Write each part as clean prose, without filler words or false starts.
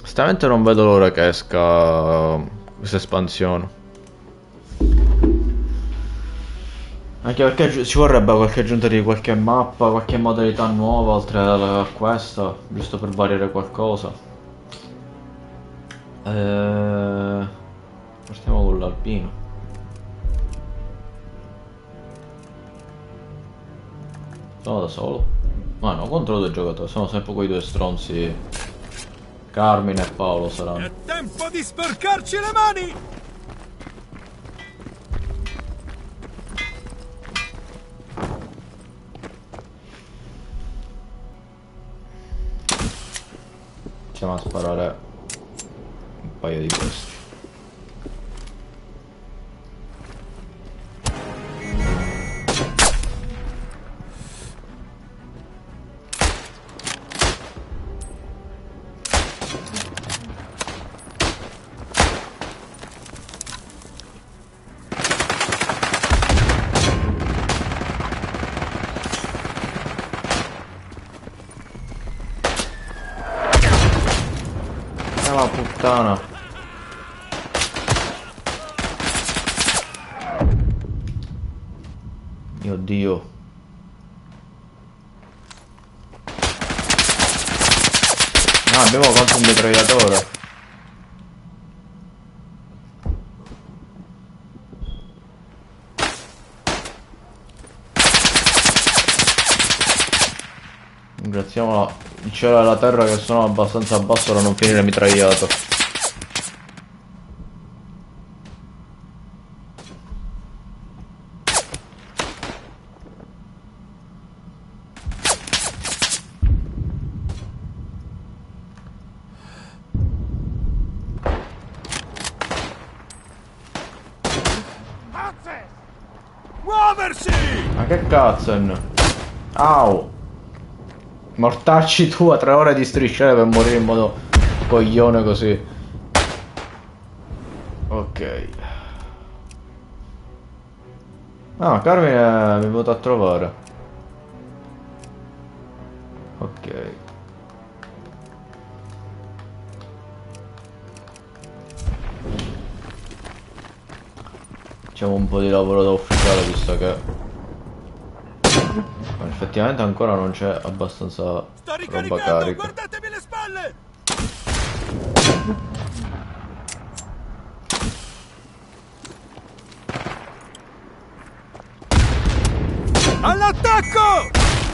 Onestamente non vedo l'ora che esca questa espansione. Anche perché ci vorrebbe qualche aggiunta di qualche mappa, qualche modalità nuova oltre a questa, giusto per variare qualcosa. Partiamo con l'alpino. Sono da solo? Ma no, contro due giocatori, sono sempre quei due stronzi. Carmine e Paolo saranno. È tempo di sporcarci le mani! Iniziamo a sparare un paio di questi. La puttana. Mio Dio. No, abbiamo quanto un mitragliatore. Ringraziamo il cielo e la terra che sono abbastanza basso da non finire mitragliato. Muoversi! Ma che cazzo? Au! Mortacci tu a 3 ore di strisciare per morire in modo coglione così. Ok. Ah, Carmine mi è venuto a trovare. Ok. Facciamo un po' di lavoro da ufficiale visto che effettivamente ancora non c'è abbastanza Sto roba ricaricando, carica. guardatevi le spalle! All'attacco!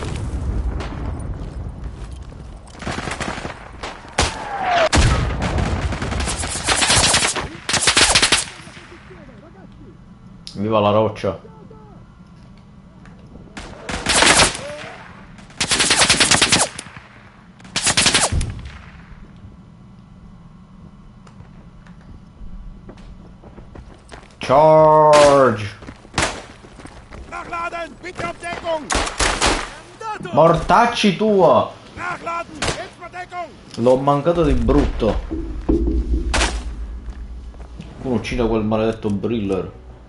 Viva la roccia. Charge! Nachladen, bitte auf Deckung! Andato! Mortacci tua! Nachladen, jetzt Verdeckung! L'ho mancato di brutto. Uno uccide quel maledetto Briller.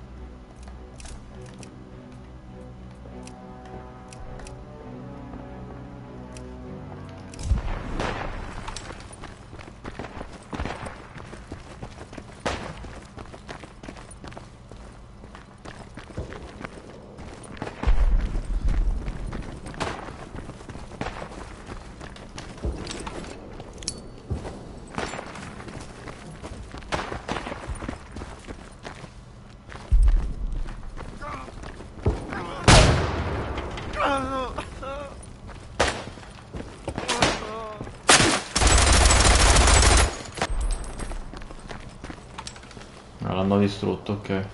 L'hanno distrutto, ok.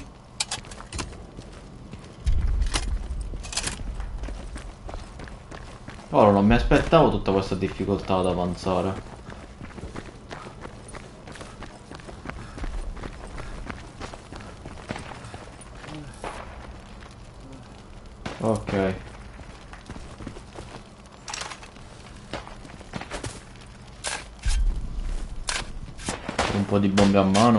Ora non mi aspettavo tutta questa difficoltà ad avanzare. Ok. Un po' di bombe a mano.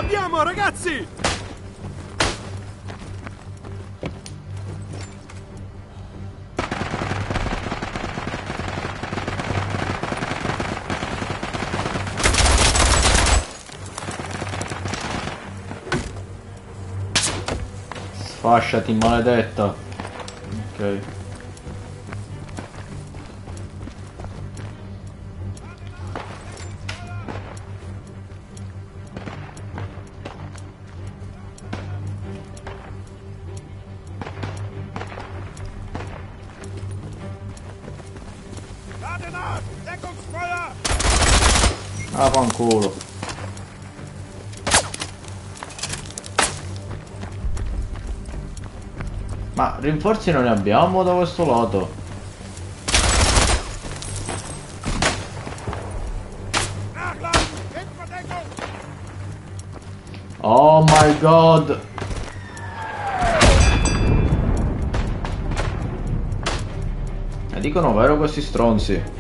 Andiamo, ragazzi! Sfasciati, maledetta. Ok. Lade nach! Deckungsfeuer! Ah, fanculo. Ma rinforzi non ne abbiamo da questo lato. Nachladen! In Verdeckung! Oh my god. E dicono vero questi stronzi.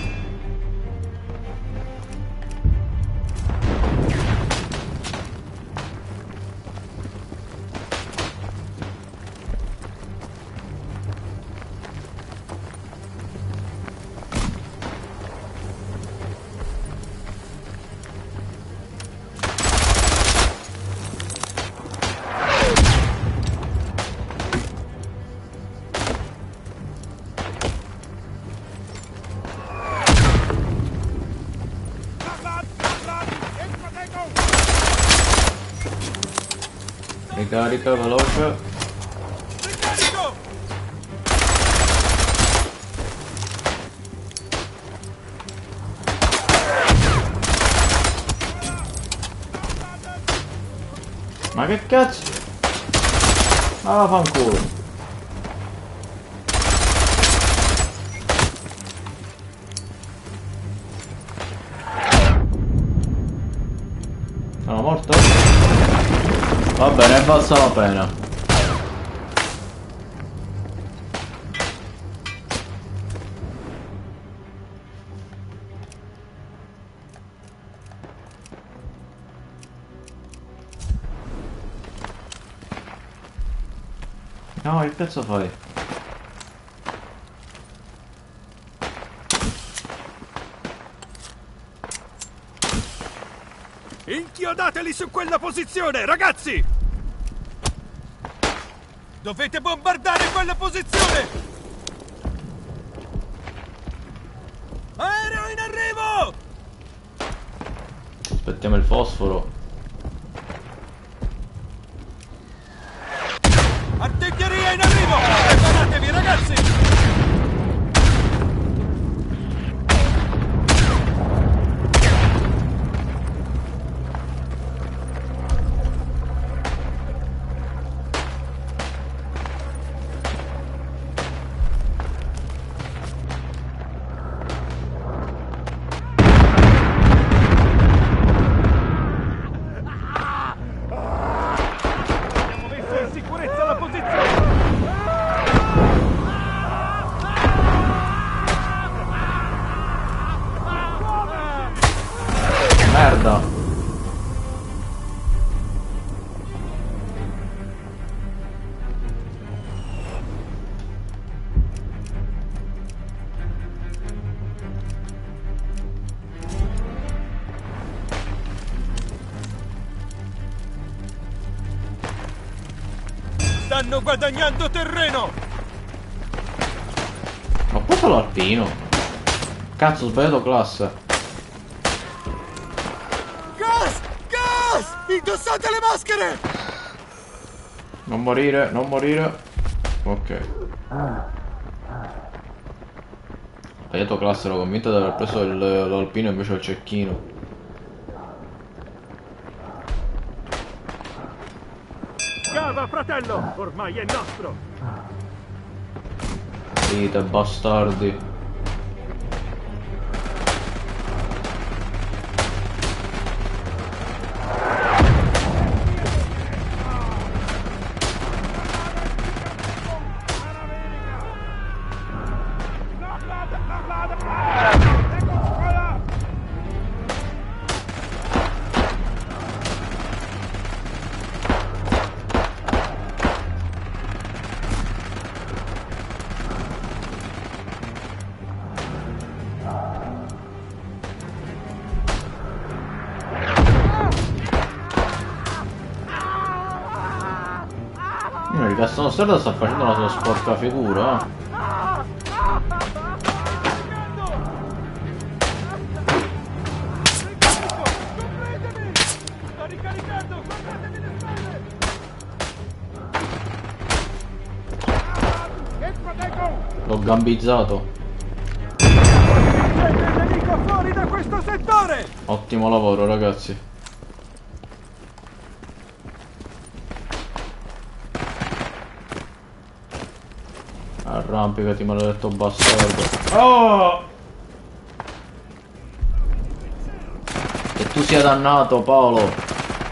Ricarica veloce. Ricarico! Ma che cazzo? Ah, fanculo. Sono morto? Va bene, è valsa la pena. No, che cazzo fai? Inchiodateli su quella posizione, ragazzi! Dovete bombardare quella posizione! Aereo in arrivo! Aspettiamo il fosforo. Artiglieria in arrivo! Preparatevi, ragazzi! Abbiamo messo in sicurezza la posizione! Merda. Stanno guadagnando terreno! Ma questo l'alpino. Cazzo, ho sbagliato classe. Gas! Gas! Indossate le maschere! Non morire, non morire. Ok. Ho sbagliato classe, ero convinto di aver preso l'alpino invece il cecchino. Cava, fratello! Ormai è nostro! Dite bastardi. il Gaston sta facendo la sua sporca figura, eh. Sto ricaricando, guardatevi le spalle! Che proteggo! L'ho gambizzato. C'è il nemico fuori da questo settore! Ottimo lavoro, ragazzi. Arrampicati, maledetto bastardo. Oh! Che tu sia dannato, Paolo.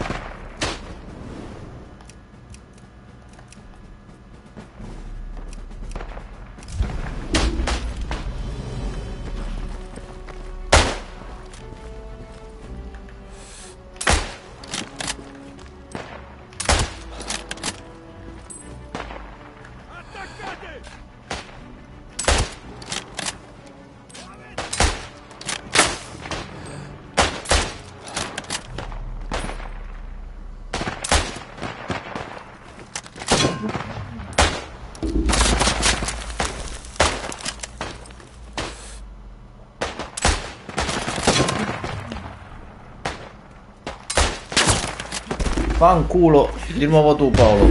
Fanculo, di nuovo tu, Paolo.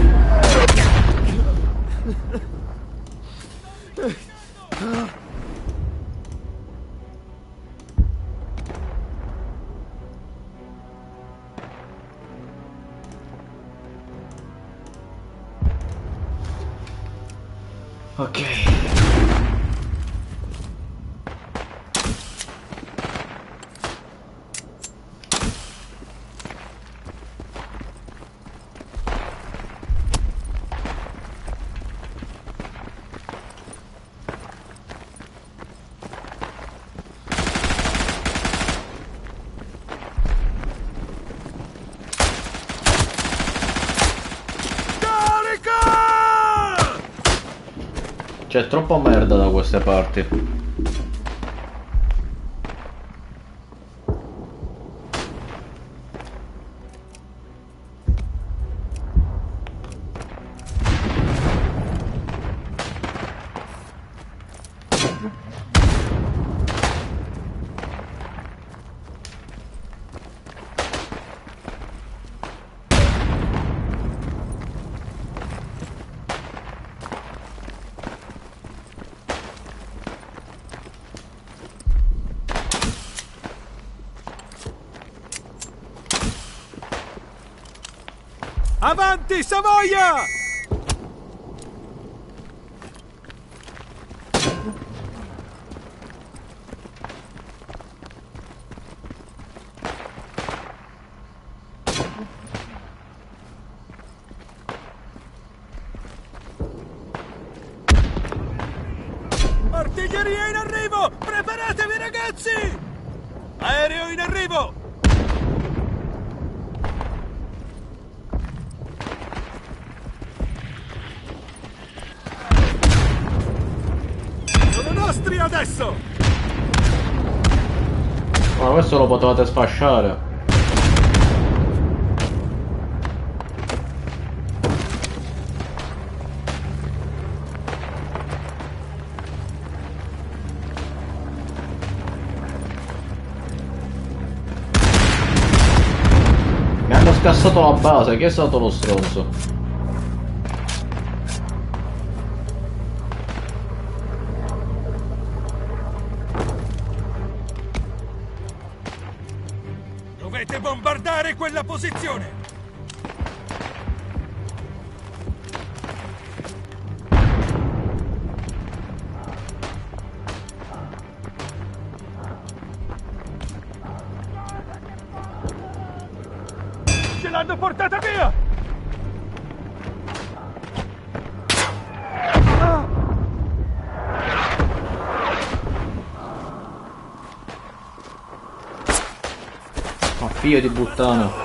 Ok. C'è troppa merda da queste parti. Avanti, Savoia! Artiglieria in arrivo! Preparatevi, ragazzi! Aereo in arrivo! Adesso! Ma questo lo potevate sfasciare. Mi hanno scassato la base, chi è stato lo stronzo? Dovete bombardare quella posizione! Ce l'hanno portata via! Ma figlio di puttana.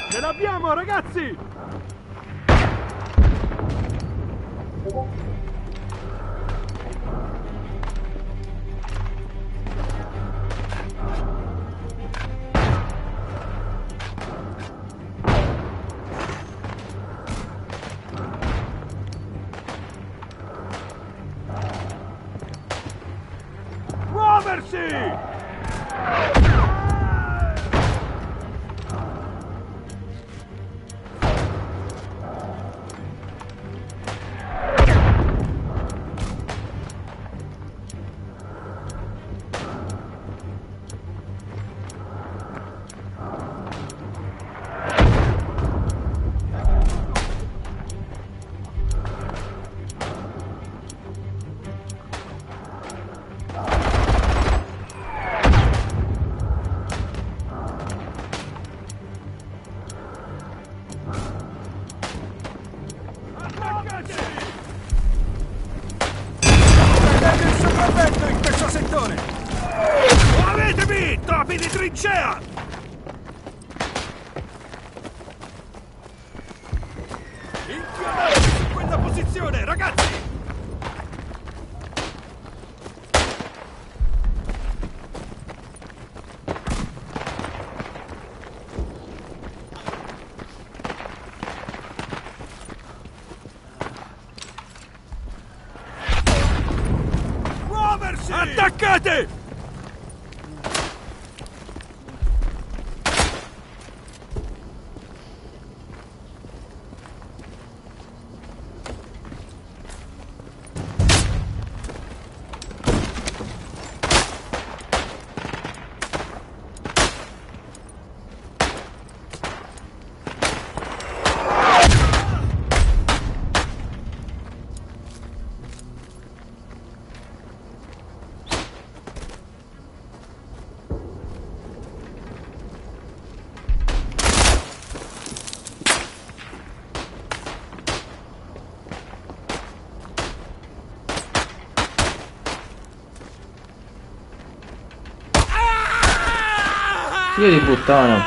Ce l'abbiamo, ragazzi! Muoversi! In questo settore! Muovetevi! Topi di trincea! Inchiodatevi su quella posizione, ragazzi! Attaccate! Figlio di puttana.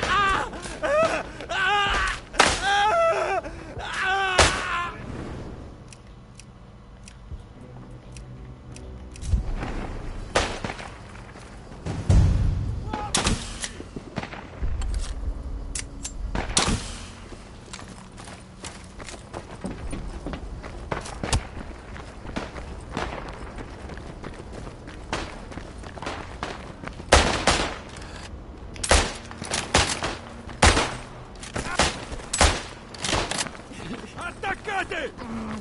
Attaccate!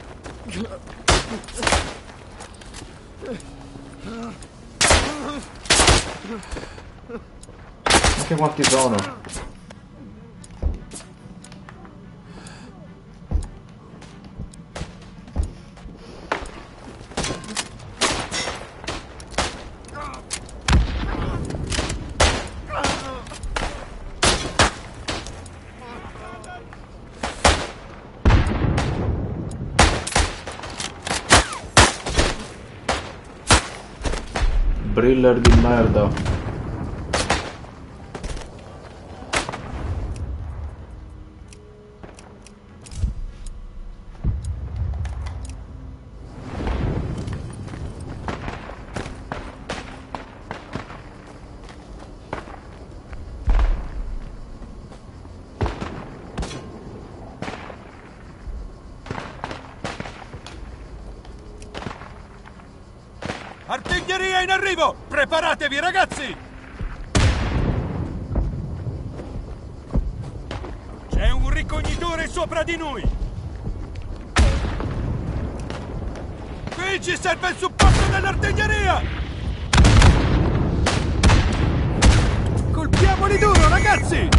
Anche quanti sono? Briller di merda. Artiglieria in arrivo! Preparatevi, ragazzi! C'è un ricognitore sopra di noi! Qui ci serve il supporto dell'artiglieria! Colpiamoli duro, ragazzi!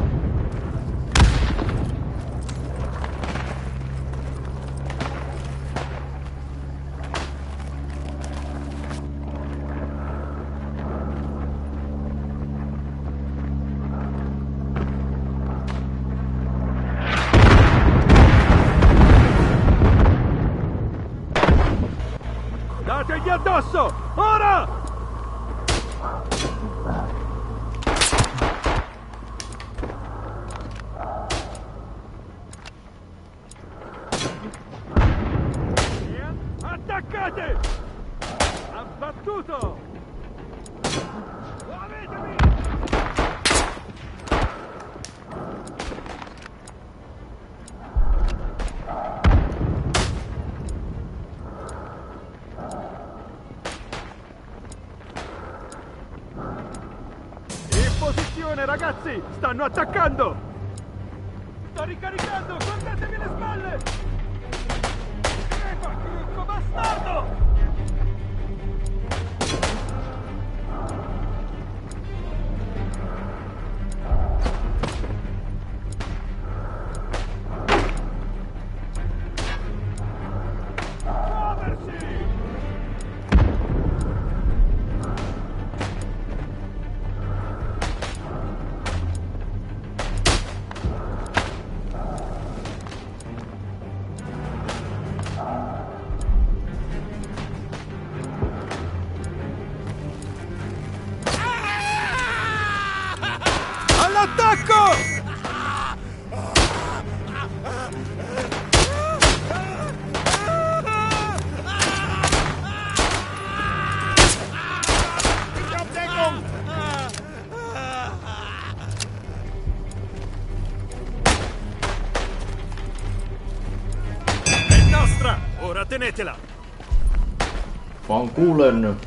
Dategli addosso! Ora! Attenzione ragazzi, stanno attaccando! Sto ricaricando, guardatevi le spalle! Crepa, crocco bastardo! All'attacco! È nostra! Ora tenetela! Fanculen.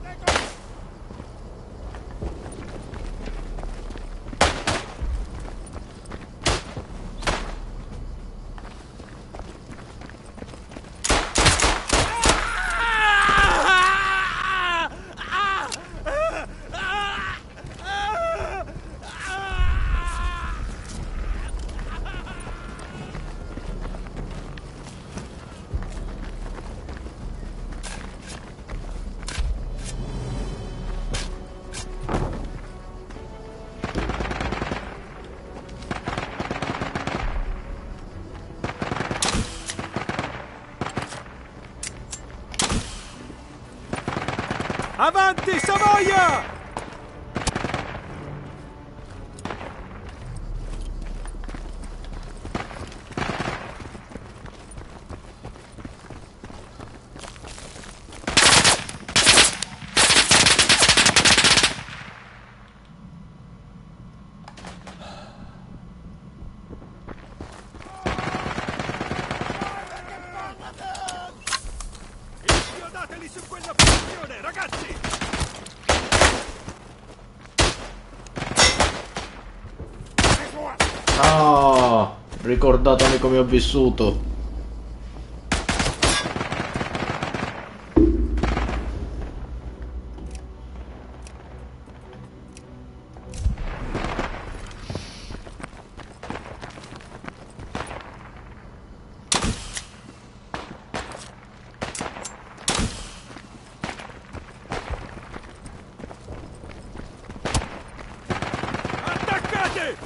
Avanti, Savoia! Inchiodateli su quella posizione, ragazzi! Ah, ricordatemi come ho vissuto. Attaccate!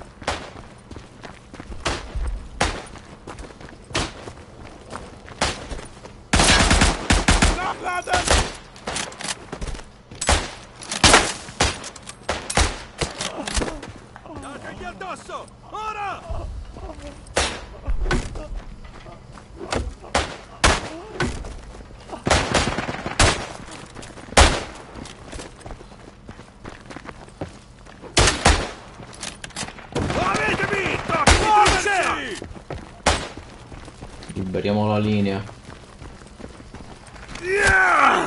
Dategli addosso! Ora! Avete vinto! Forse! Liberiamo la linea. Yeah!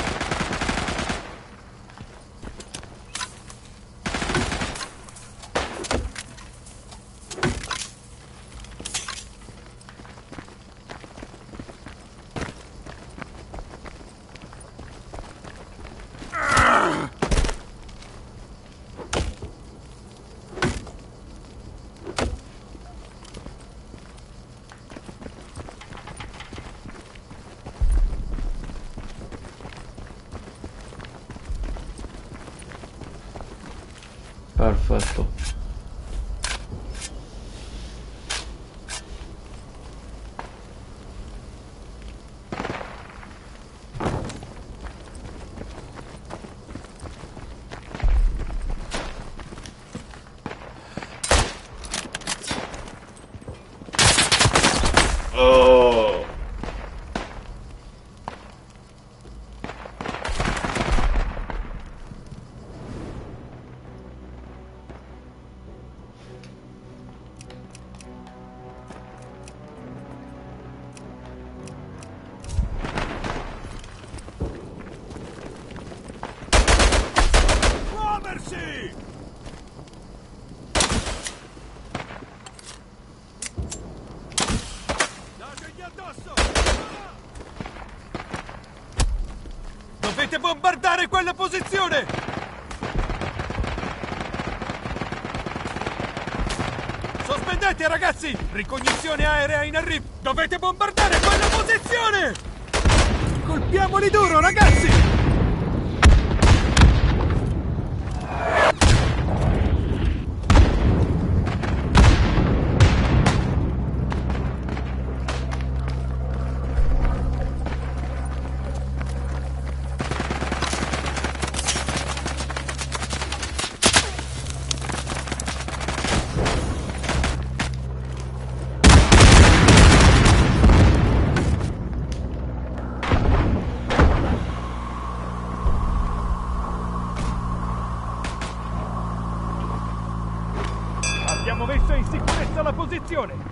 Perfetto. Oh. Muoversi! bombardare quella posizione! Sospendete, ragazzi! Ricognizione aerea in arrivo! Dovete bombardare quella posizione! Colpiamoli duro, ragazzi! Abbiamo messo in sicurezza la posizione!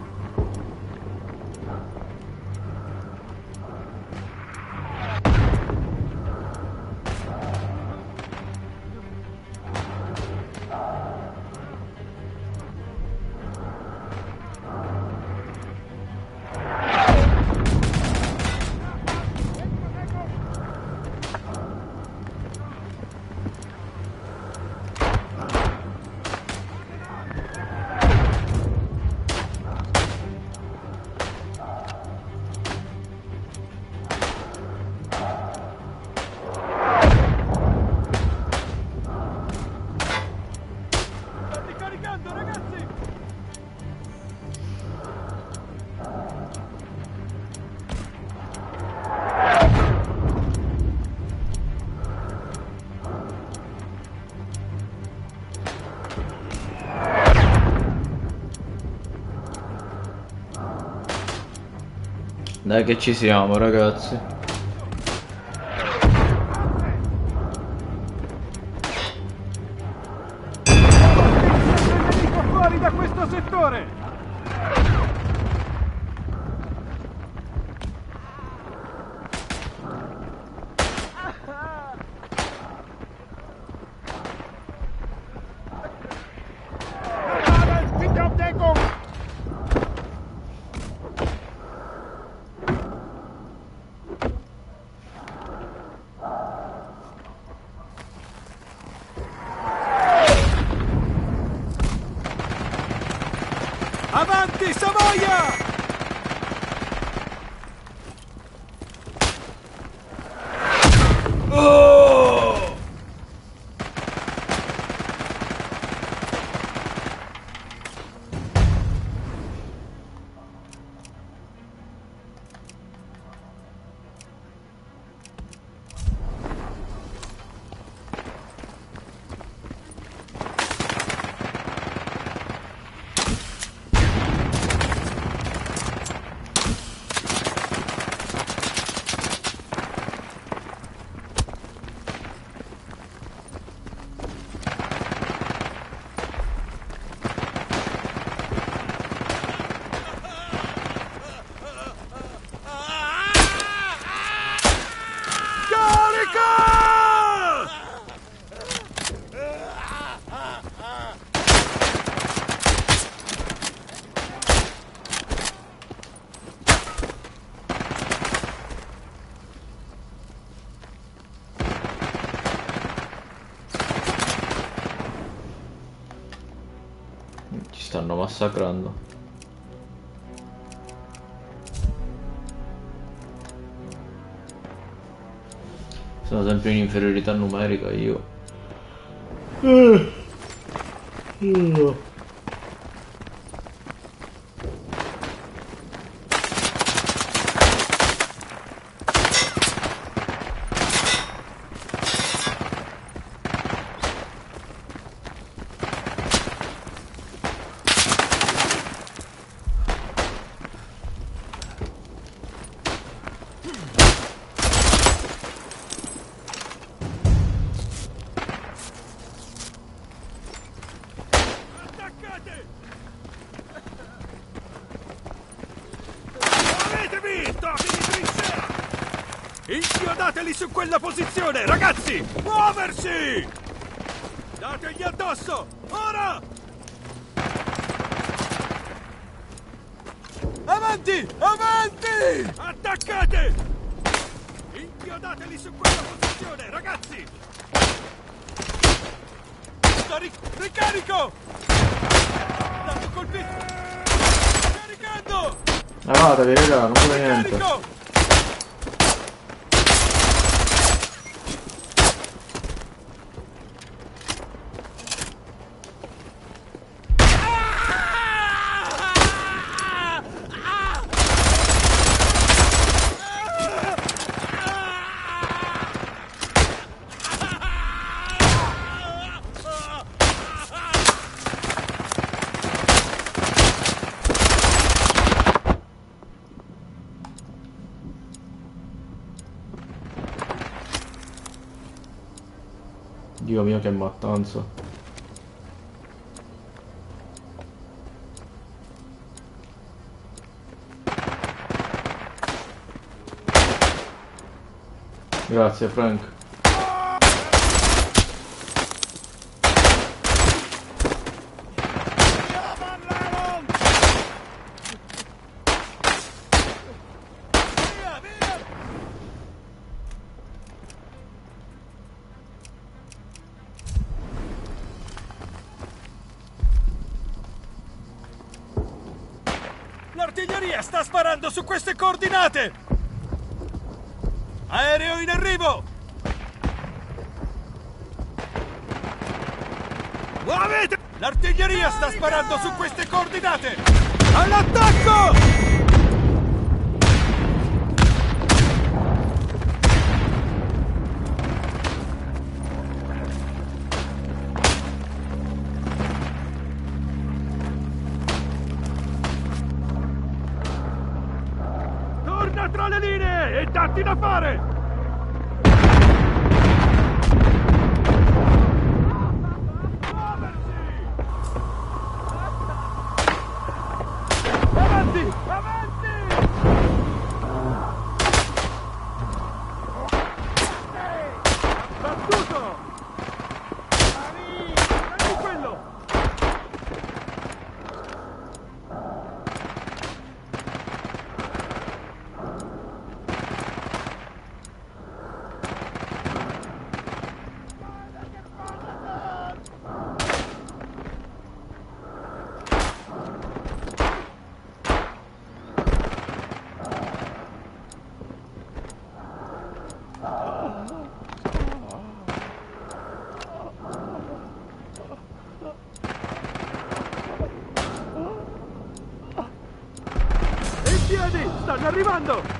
Dai che ci siamo, ragazzi. Fuori da questo settore! Avanti, Savoia! Oh! Ci stanno massacrando. Sono sempre in inferiorità numerica io. Inchiodateli su quella posizione, ragazzi! Muoversi! Dategli addosso! Ora! Avanti! Avanti! Attaccate! Inchiodateli su quella posizione, ragazzi! Ricarico! Dato colpito! Caricando! Lavatevi, raga, non vuole niente. Ricarico! Dio mio, che mattanza. Grazie, Frank. L'artiglieria sta sparando su queste coordinate! Aereo in arrivo! Muovete! L'artiglieria sta sparando su queste coordinate! All'attacco! Torna tra le linee e datti da fare! Avanti! Avanti! Battuto! Prendi quello! In piedi! Stanno arrivando!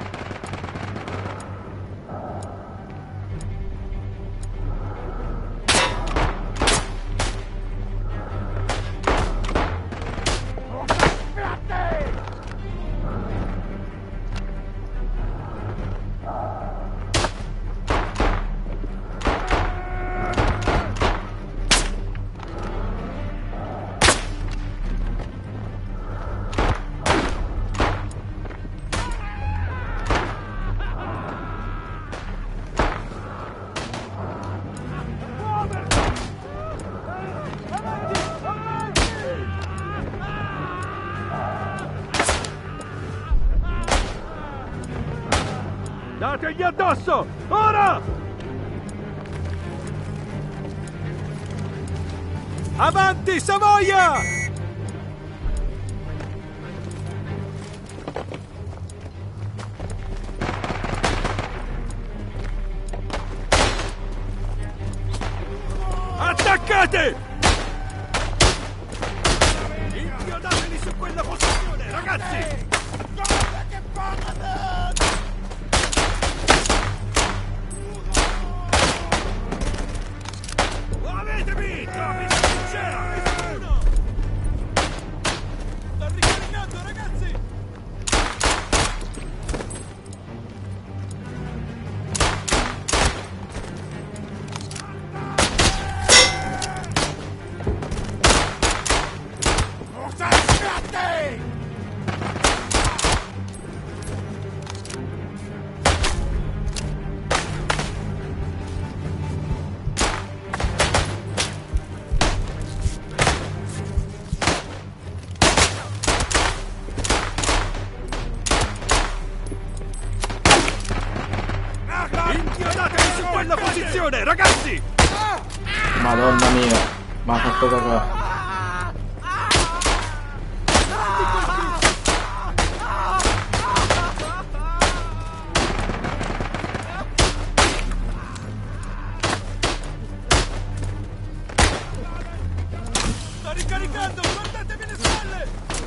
Dategli addosso! Ora! Avanti, Savoia! Attaccate! Inchiodateli su quella posizione, ragazzi! Muovetevi! Trovi la trincea! Nessuno! Sta ricaricando, ragazzi! fatto cagare. Sto ricaricando, guardatevi le spalle!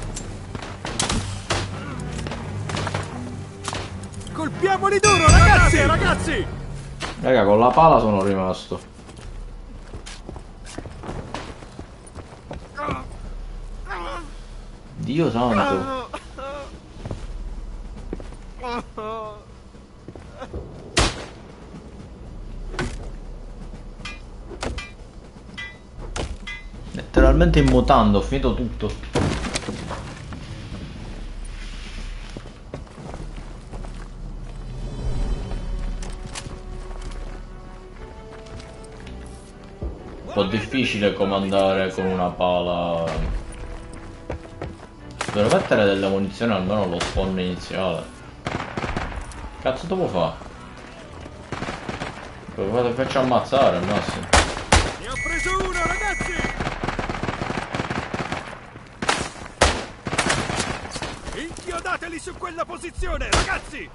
Colpiamoli duro, ragazzi, ragazzi! Raga, con la pala sono rimasto. Dio santo. Letteralmente in mutanda, ho finito tutto. Un po' difficile comandare con una pala. Devo mettere delle munizioni almeno allo spawn iniziale. Cazzo devo fare? Lo faccio ammazzare al massimo. Ne ho preso uno, ragazzi! Inchiodateli su quella posizione, ragazzi!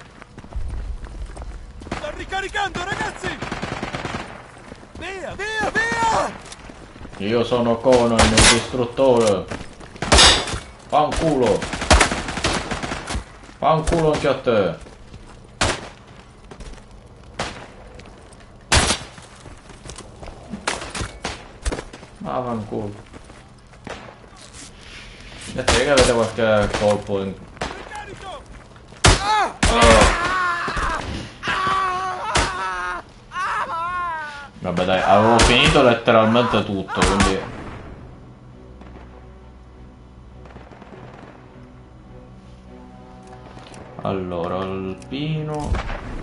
Sto ricaricando, ragazzi! Via, via, via! Io sono Conan, il distruttore. Fanculo! Fanculo anche a te! Ah, fanculo! Vedete che avete qualche colpo in... Ricarico! Vabbè dai, avevo finito letteralmente tutto, quindi... Allora, alpino...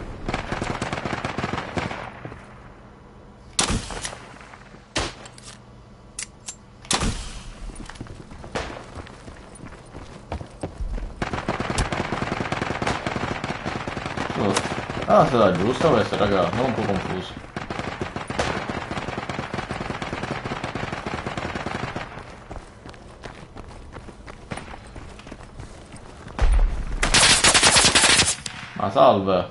Ah, è stata giusta questa, raga, non un po' confuso. Ma salve!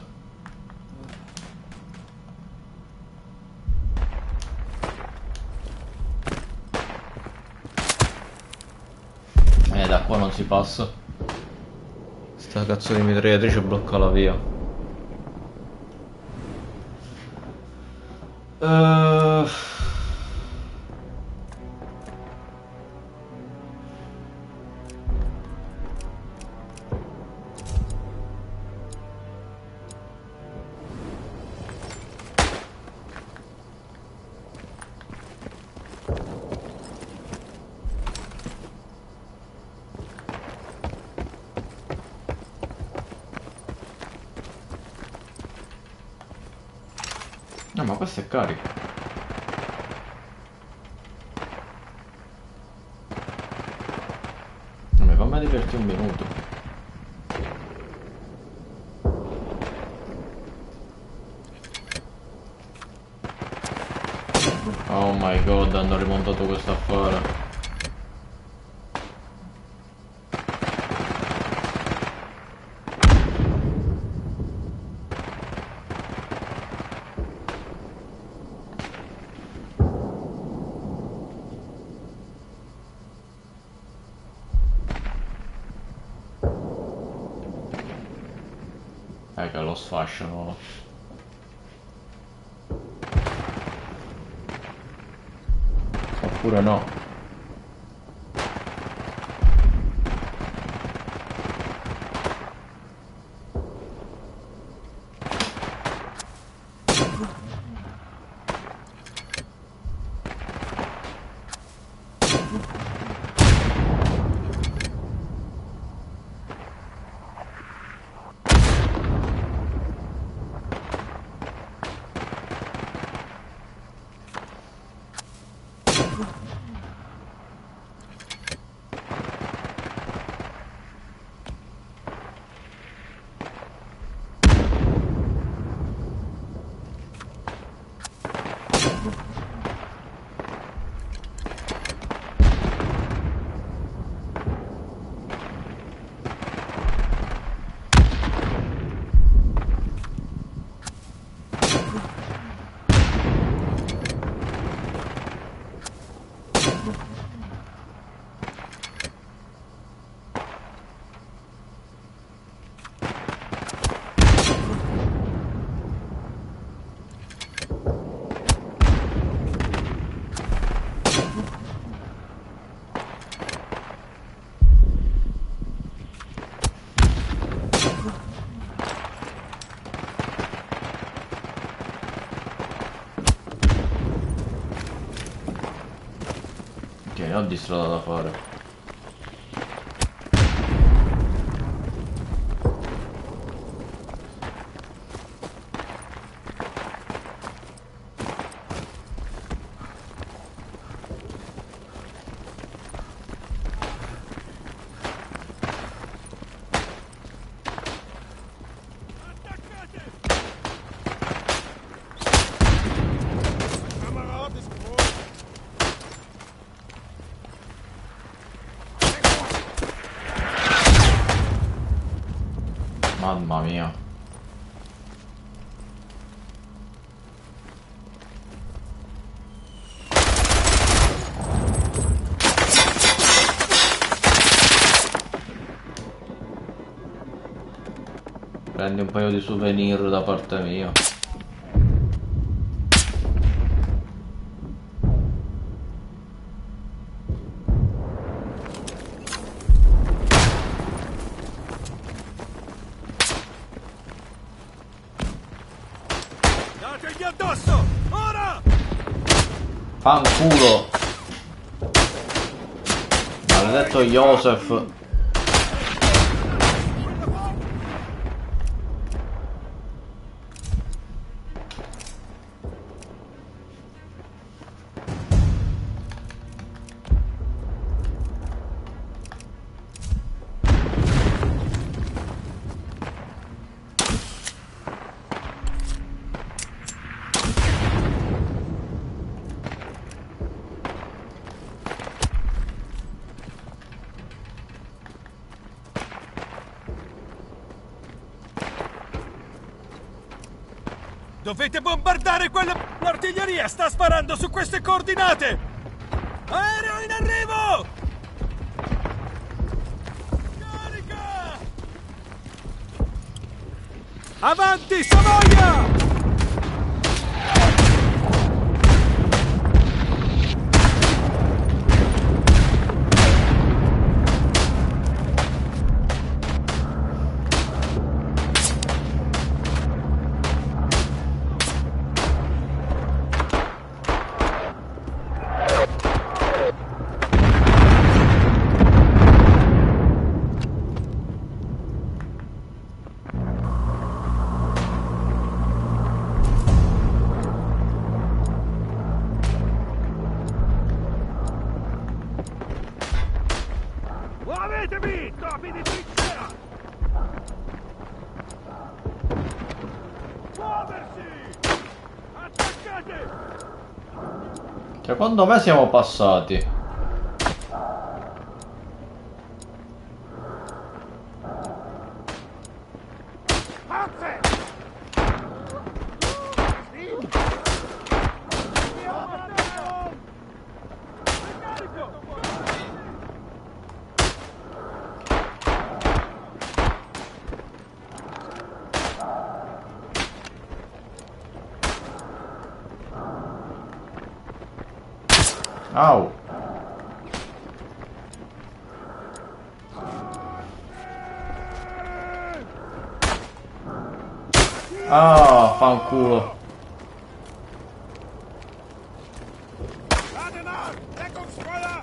Da qua non si passa. Sta cazzo di mitragliatrice blocca la via. No, ma questo è carico. Vabbè, fammi divertire un minuto. Oh my god, hanno rimontato questo affare. Che lo sfasciano. Oppure no. po' di strada da fare. Mamma mia. Prendi un paio di souvenir da parte mia. Dategli addosso! Ora! Fanculo! Maledetto Joseph! Dovete bombardare quella... L'artiglieria sta sparando su queste coordinate! Aereo in arrivo! Carica! Avanti, Savoia! Muovetevi, topi di trincea! Muoversi! Attaccate! Secondo me siamo passati. Pazze! Au. Ah, fanculo. Adenauer, Deckungsfeuer!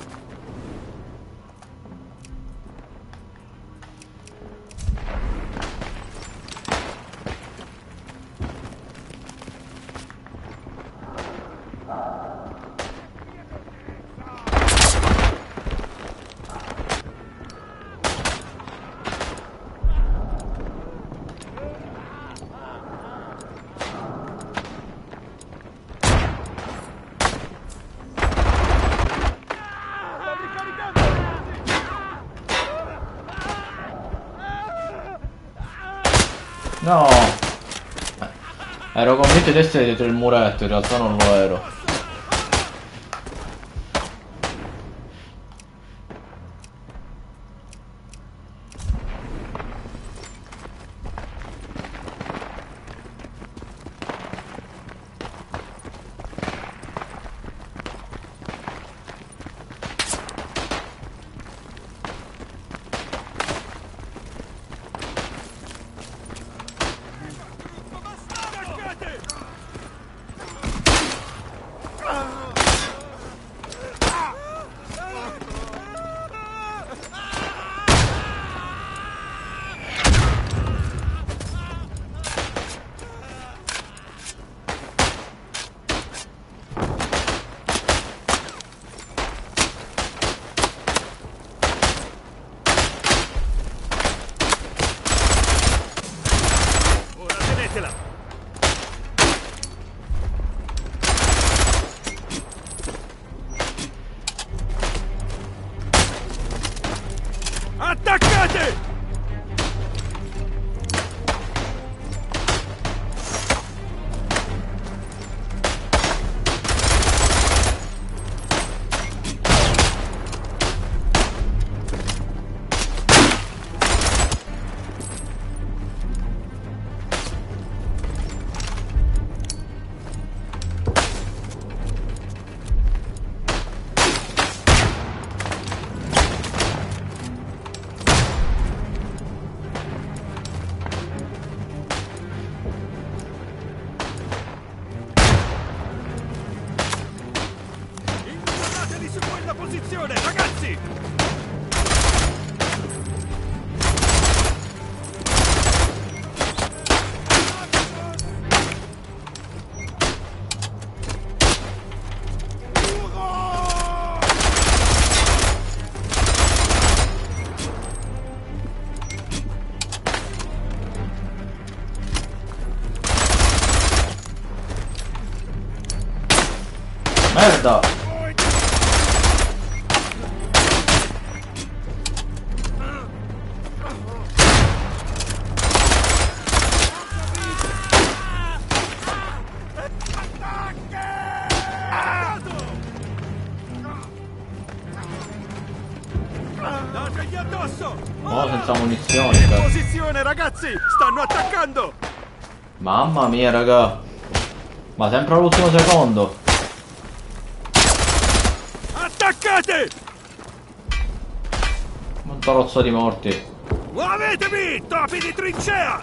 No. Ero convinto di essere dietro il muretto, in realtà non lo ero. ragazzi! Merda! Dategli addosso! No, senza munizioni, In cazzo. posizione, ragazzi! Stanno attaccando! Mamma mia, raga. Ma sempre all'ultimo secondo. Attaccate! Un tarozzo di morti. Muovetevi, topi di trincea!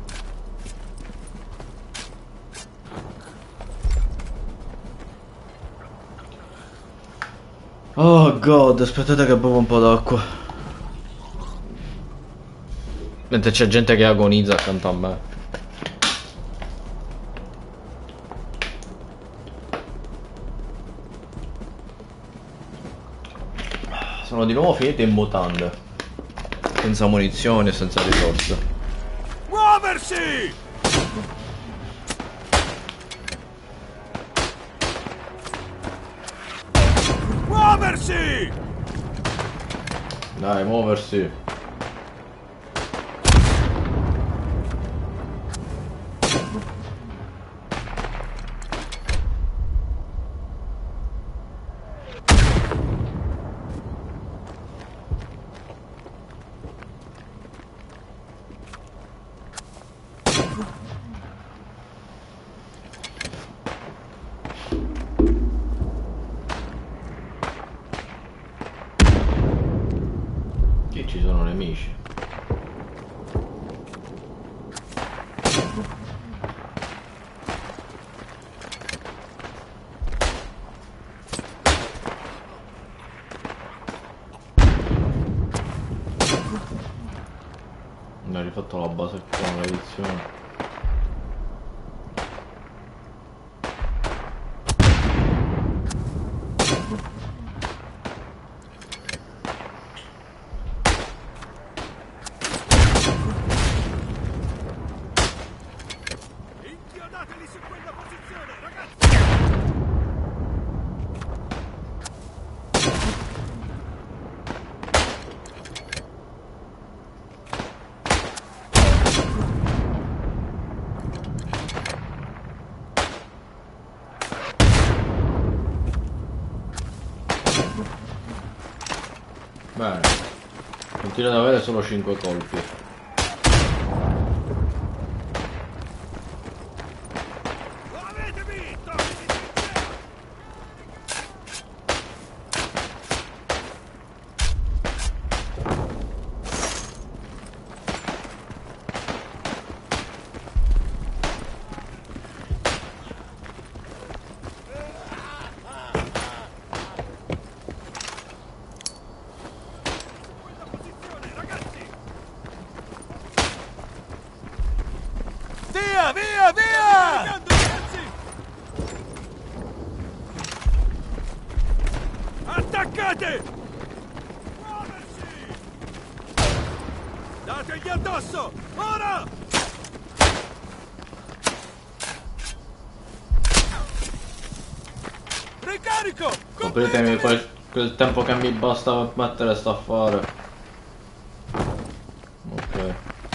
Oh god, aspettate che bevo un po' d'acqua. Mentre c'è gente che agonizza accanto a me. Sono di nuovo finito in mutande. Senza munizioni e senza risorse. Muoversi! Muoversi! Dai, muoversi. Qui ci sono nemici. Mi ha rifatto la base con la edizione. Inchiodateli su quella posizione, ragazzi! Bene. Continua ad avere solo 5 colpi. Muovetevi, topi di trincea! Quella posizione, ragazzi! Via, via, via! Ragazzi! Attaccate! Muoversi! Dategli addosso! Ora! Ricarico! Copritemi quel tempo che mi basta per mettere sta a fare. Ok.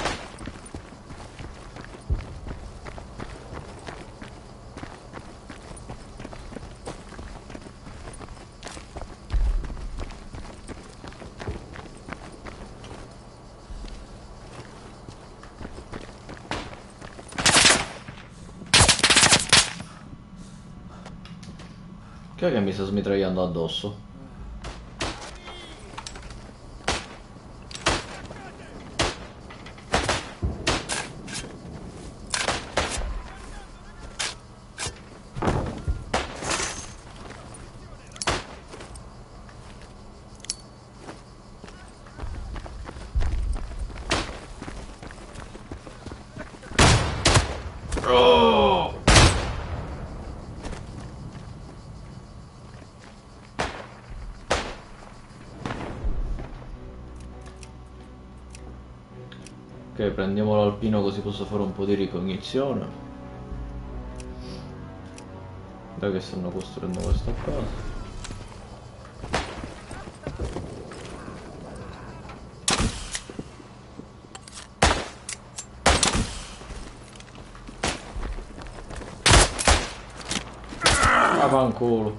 Chi è che mi sta smitragliando addosso? Ok, prendiamo l'alpino così posso fare un po' di ricognizione. Dai che stanno costruendo questa casa. Ah, fanculo.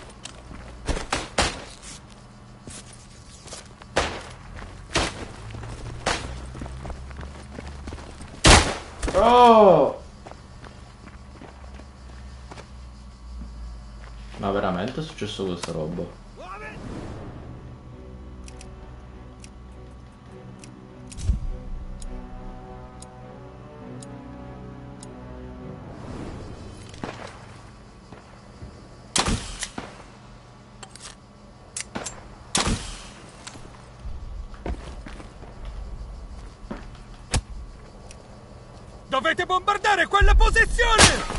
Oh! Ma veramente è successo questa roba? Dovete bombardare quella posizione!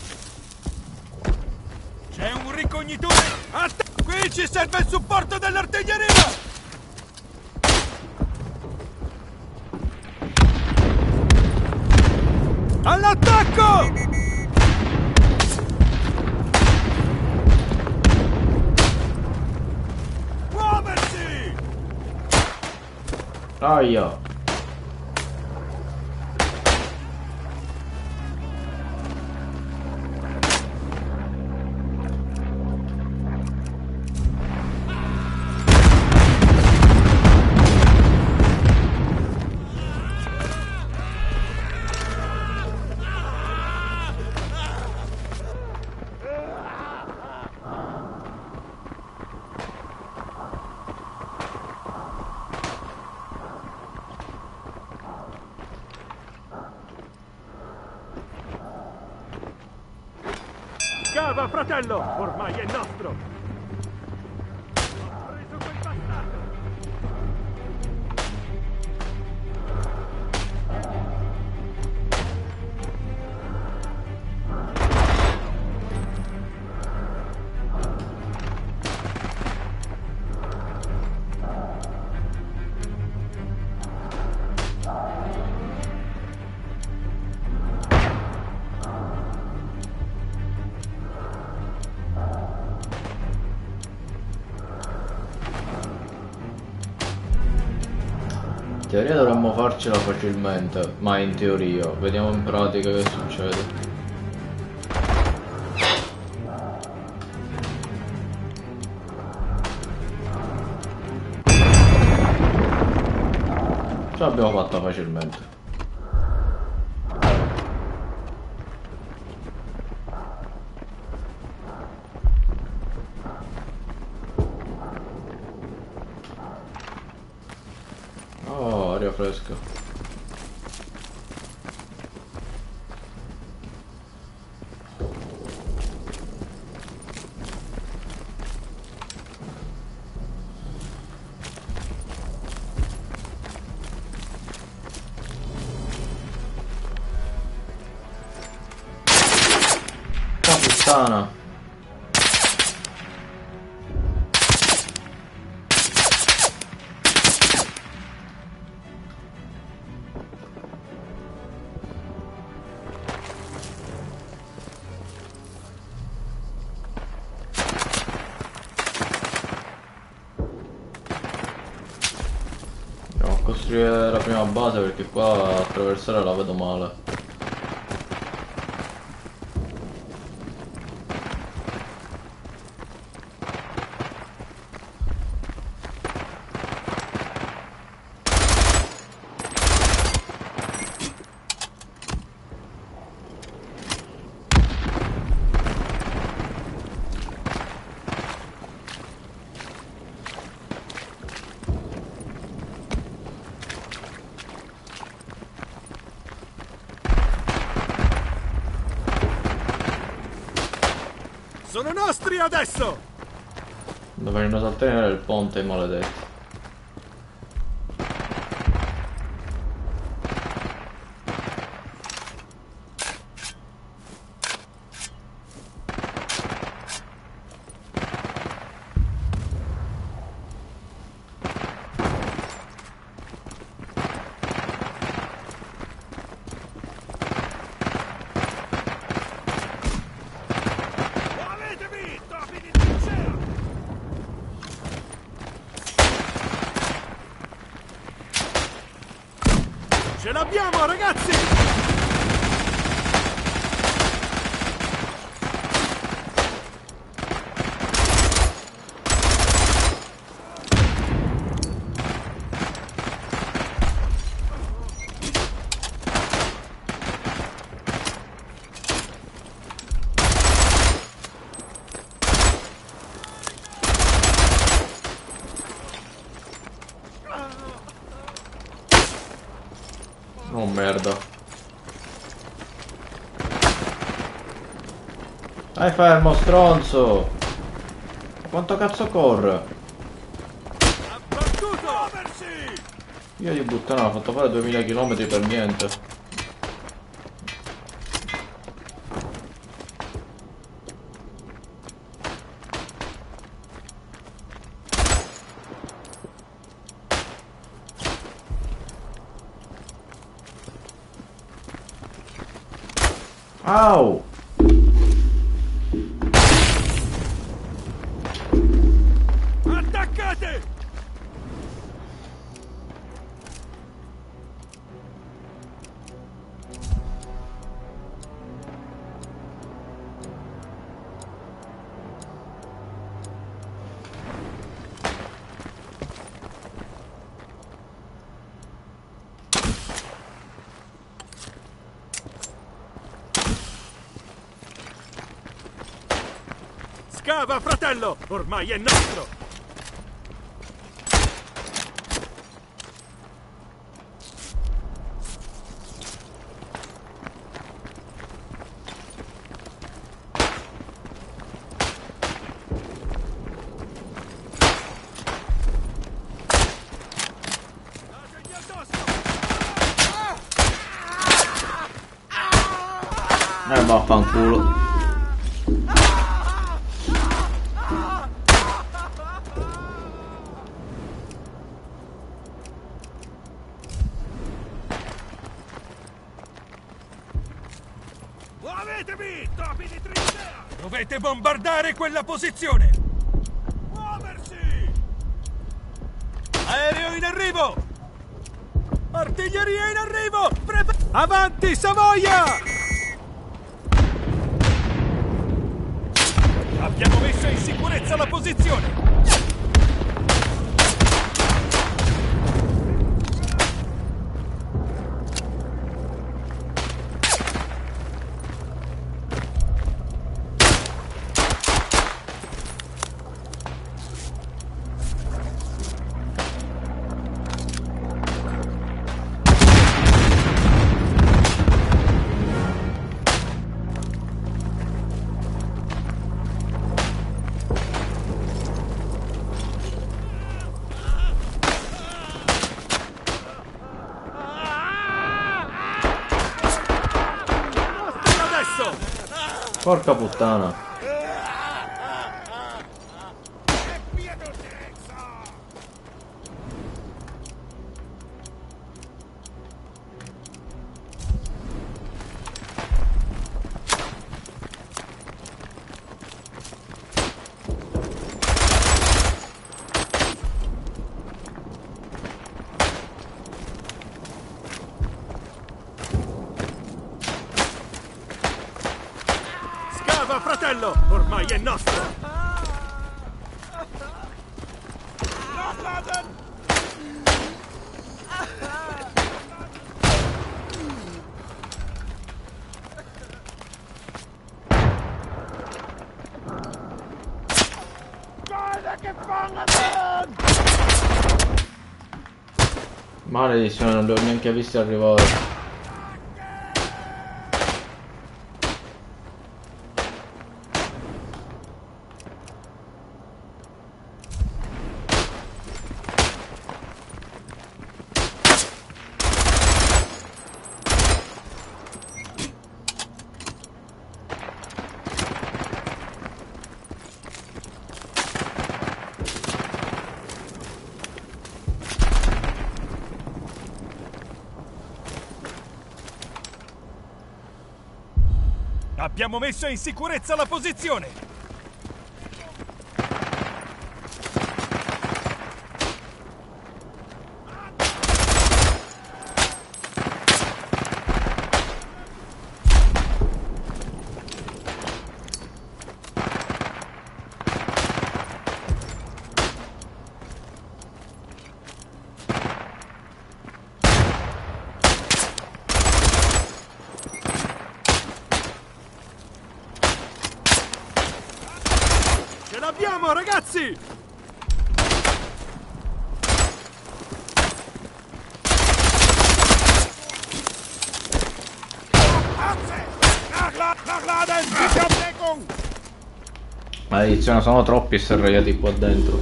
C'è un ricognitore! Qui ci serve il supporto dell'artiglieria! All'attacco! Muoversi! Aia! Cava, fratello! Ormai è nostro! Ho preso quel bastardo! In teoria dovremmo farcela facilmente, ma in teoria, vediamo in pratica che succede. Ce l'abbiamo fatta facilmente. Oh, aria fresca. Puttana. Andiamo a costruire la prima base perché qua attraversare la vedo male. Sono nostri adesso! Dovranno saltare il ponte, i maledetti. Ce l'abbiamo, ragazzi! Oh merda. Stai fermo, stronzo! Quanto cazzo corre? Abbattuto! Muoversi! Io di puttana ho fatto fare 2000 km per niente. Au! Attaccate! Scava, fratello! Ormai è nostro! Dategli addosso! Vaffanculo. Muovetevi, topi di trincea! Dovete bombardare quella posizione! Muoversi! Aereo in arrivo! Artiglieria in arrivo! Avanti, Savoia! Abbiamo messo in sicurezza la posizione! Porca puttana. Fratello, ormai è nostro! Guarda che fanno! Maledizione, non li ho neanche visti arrivare. Abbiamo messo in sicurezza la posizione! arrivo, ragazzi! Maledizione, sono troppi serraiati qua dentro.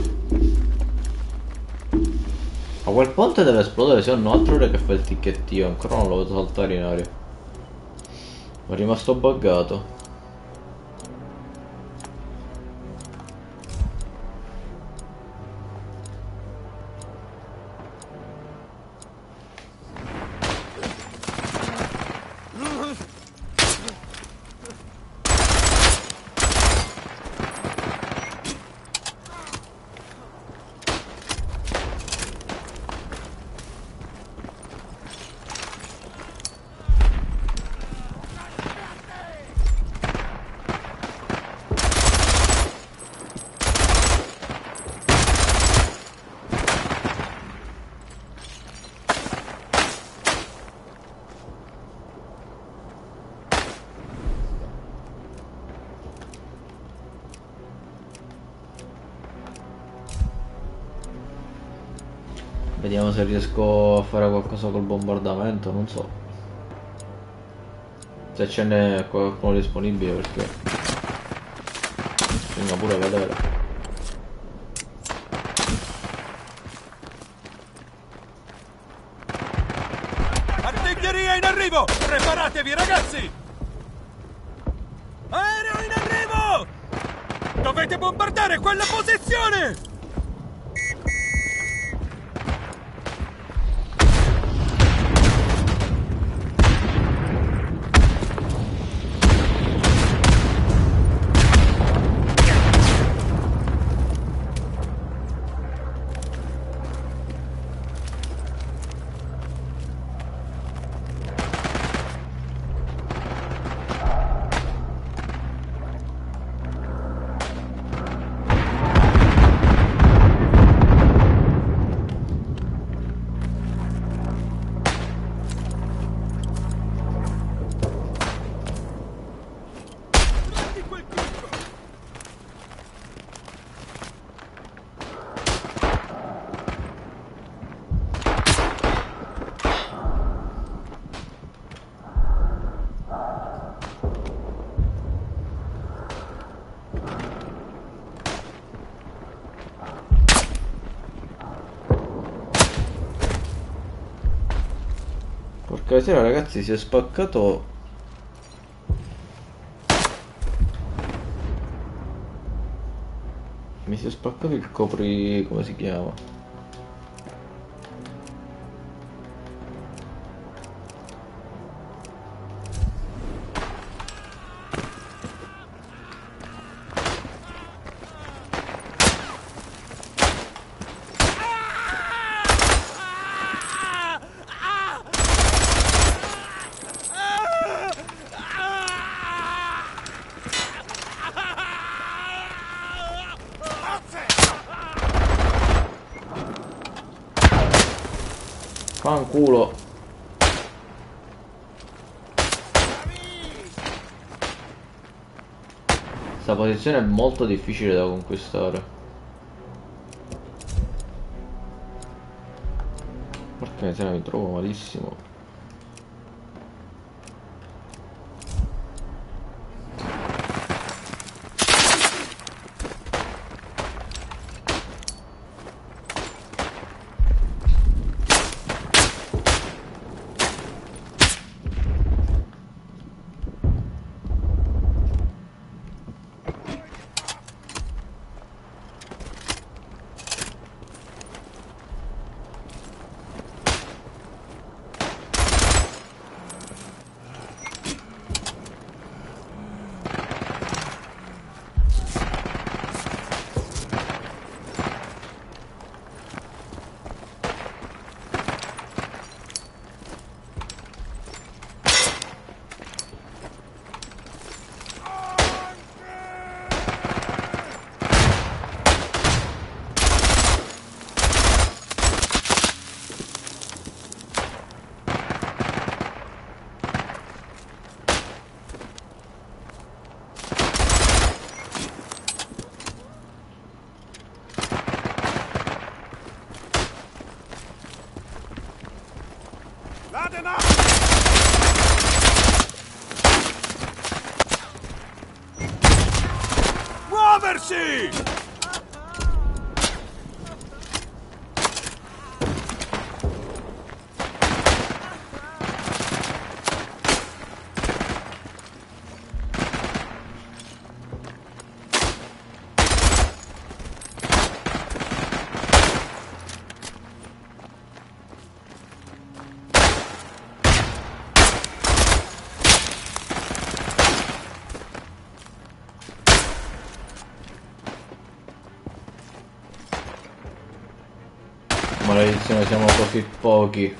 Ma quel ponte deve esplodere, se no altro ora che fa il ticchettio. Ancora non lo vedo saltare in aria. È rimasto buggato. Vediamo se riesco a fare qualcosa col bombardamento, non so. Se ce n'è qualcuno disponibile, perché bisogna pure vedere. Artiglieria in arrivo! Preparatevi, ragazzi! Aereo in arrivo! Dovete bombardare quella posizione! Porca sera, ragazzi, si è spaccato. Mi si è spaccato il copri... come si chiama? Fanculo. Questa posizione è molto difficile da conquistare. Porca miseria, mi trovo malissimo. Laden up! Muoversi! Maledizione, siamo così pochi.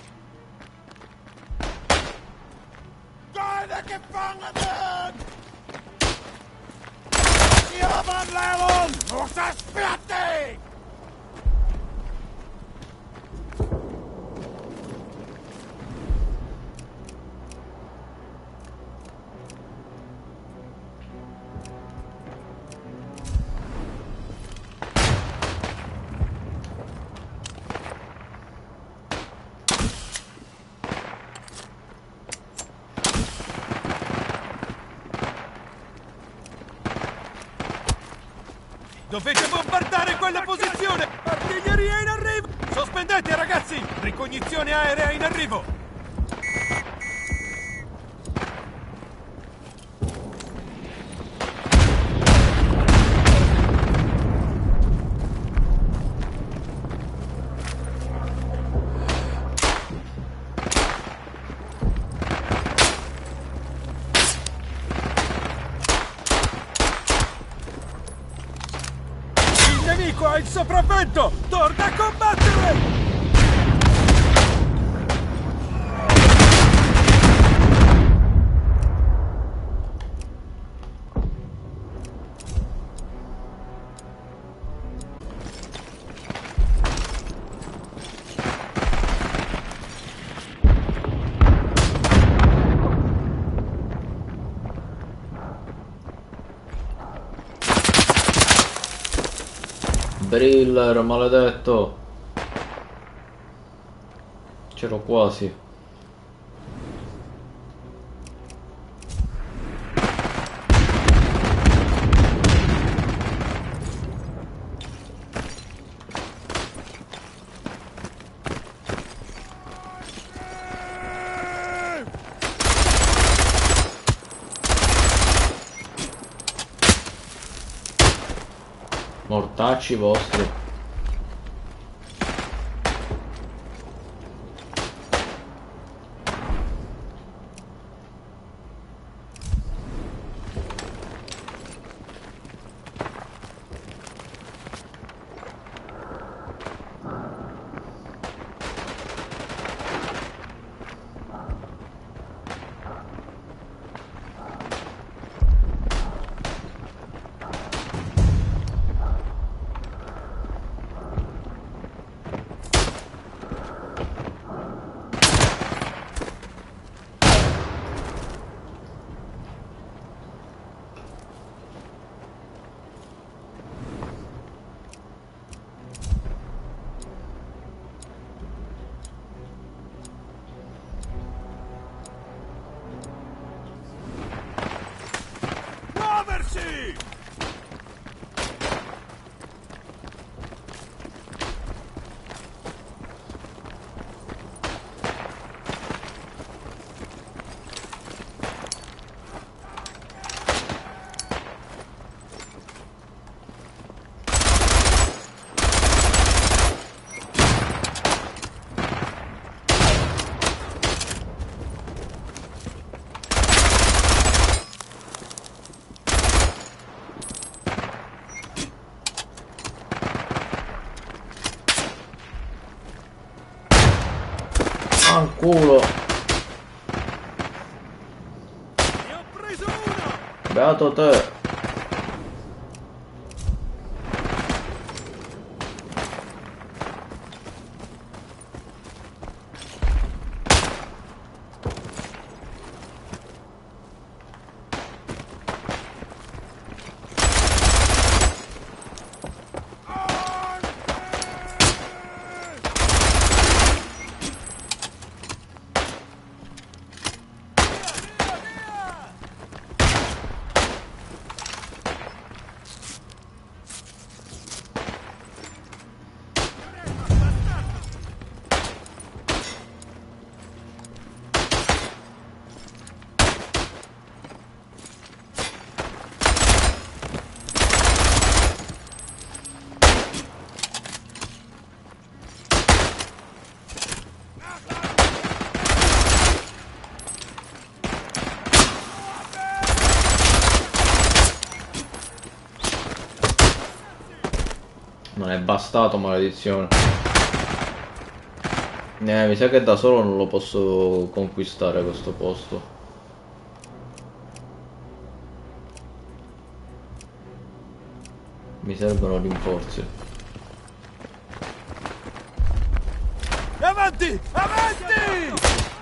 Deine Gefangenen! Sie haben Leon! Muss es fertig! Dovete bombardare quella posizione! Artiglieria in arrivo! Sospendete, ragazzi! Ricognizione aerea in arrivo! Il nemico ha il sopravvento! Torna a combattere! Briller, maledetto. C'ero quasi. Mortacci vostri. Muoversi! Fanculo. Ne ho preso uno! Beato te. Non è bastato, maledizione. Mi sa che da solo non lo posso conquistare questo posto. Mi servono rinforzi. Avanti! Avanti!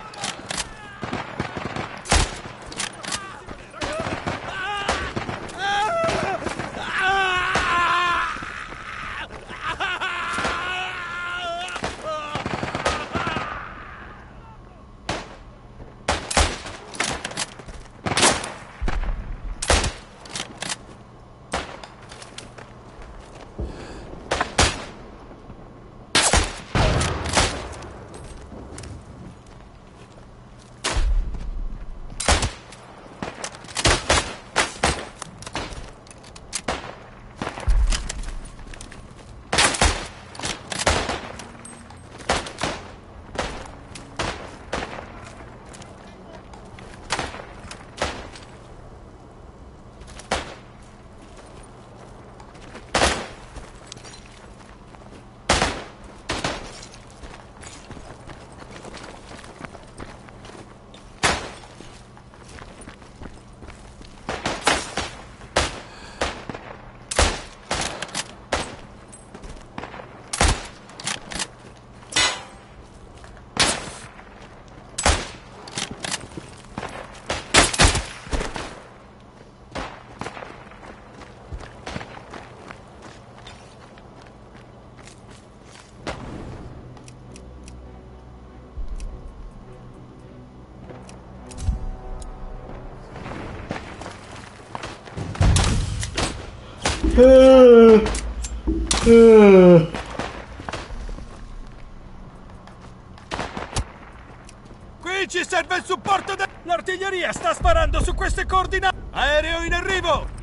Qui ci serve il supporto l'artiglieria sta sparando su queste coordinate! Aereo in arrivo!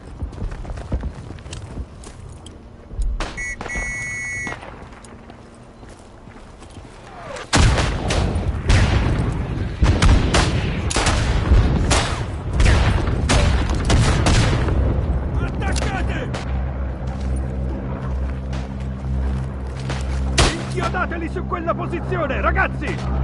Attaccate! Inchiodateli su quella posizione, ragazzi!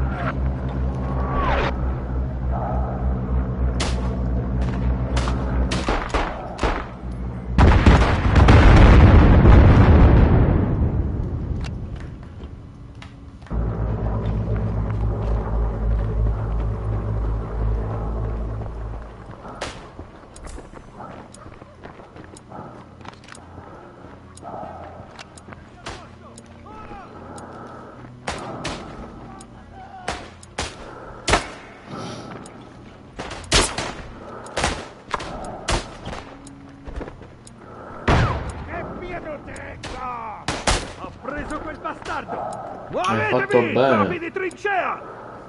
Ho preso quel bastardo! Hai fatto bene. Trovi di trincea!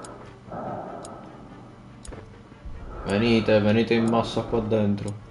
Venite, venite in massa qua dentro.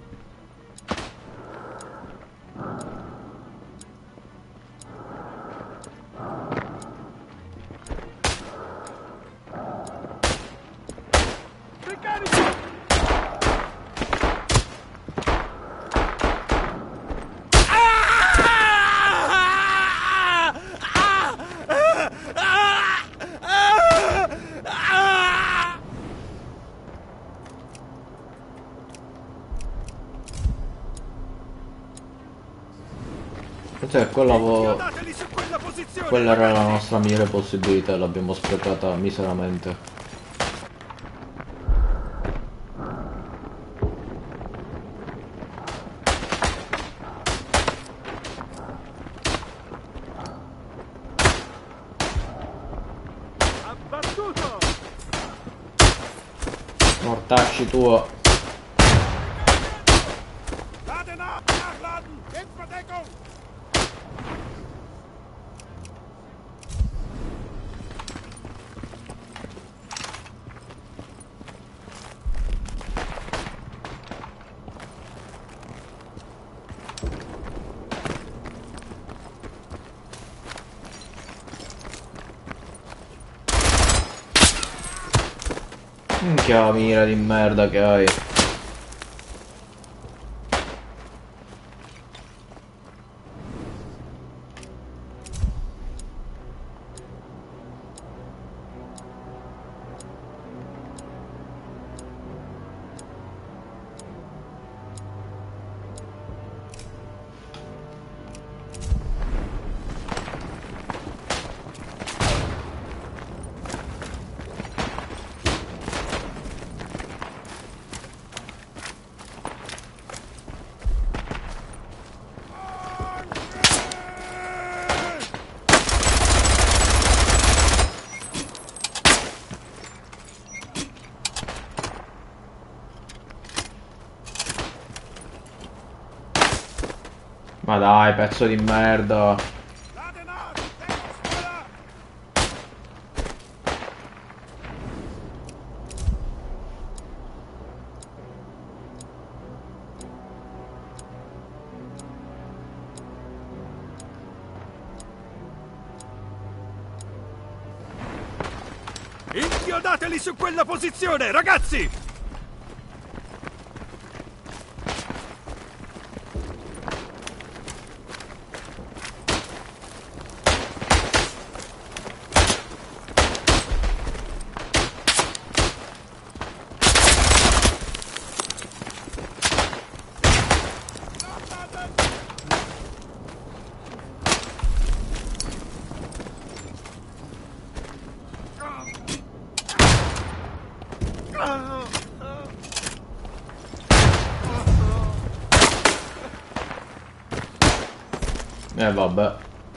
Cioè, quella era la nostra migliore possibilità, l'abbiamo sprecata miseramente. Abbattuto! Mortacci tuo. Laden ab! Nachladen! In Verdeckung! Minchia mira di merda che hai. Ma dai, pezzo di merda. Inchiodateli su quella posizione, ragazzi! Vabbè.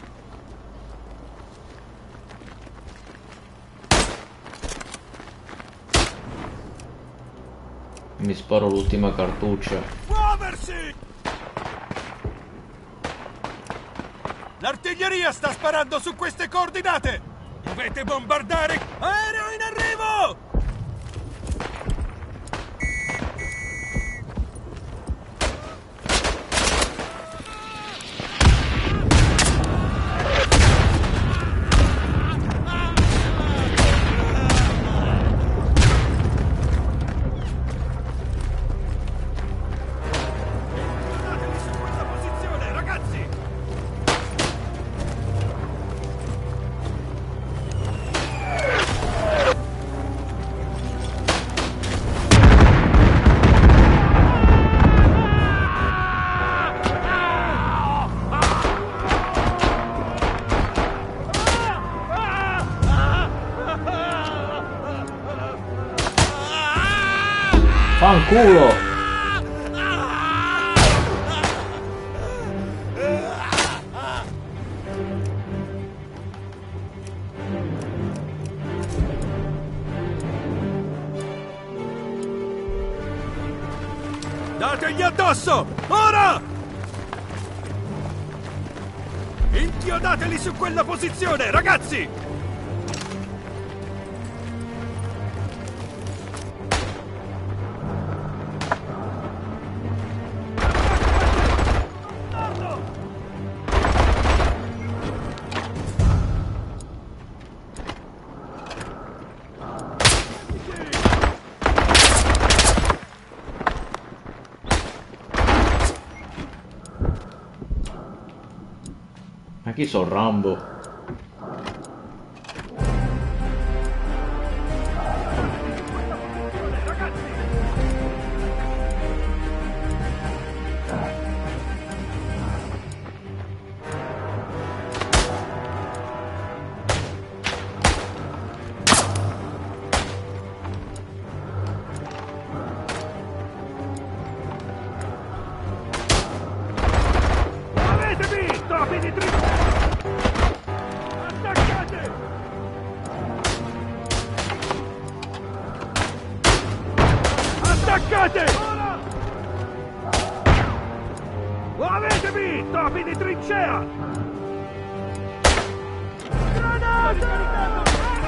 Mi sparo l'ultima cartuccia. Muoversi! L'artiglieria sta sparando su queste coordinate! Dovete bombardare! Aereo in arrivo! Fanculo! Dategli addosso! Ora! Inchiodateli su quella posizione, ragazzi! Ma chi sono Rambo? Attaccate! Muovetevi! Topi di trincea! Granate!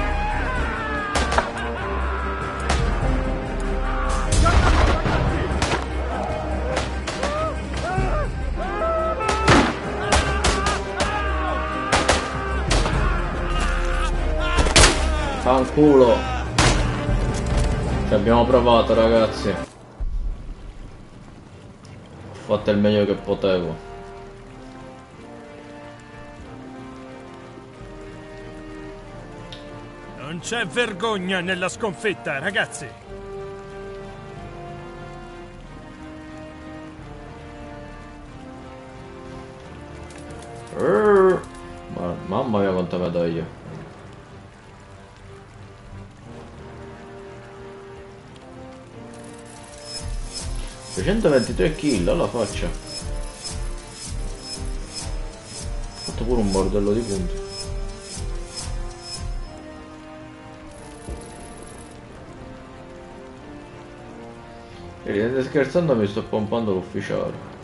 Fanculo! Ci abbiamo provato, ragazzi. Ho fatto il meglio che potevo. Non c'è vergogna nella sconfitta, ragazzi. Mamma mia quanta medaglia. $323 kill alla faccia. Ho fatto pure un bordello di punti. E ridete scherzando, mi sto pompando l'ufficiale.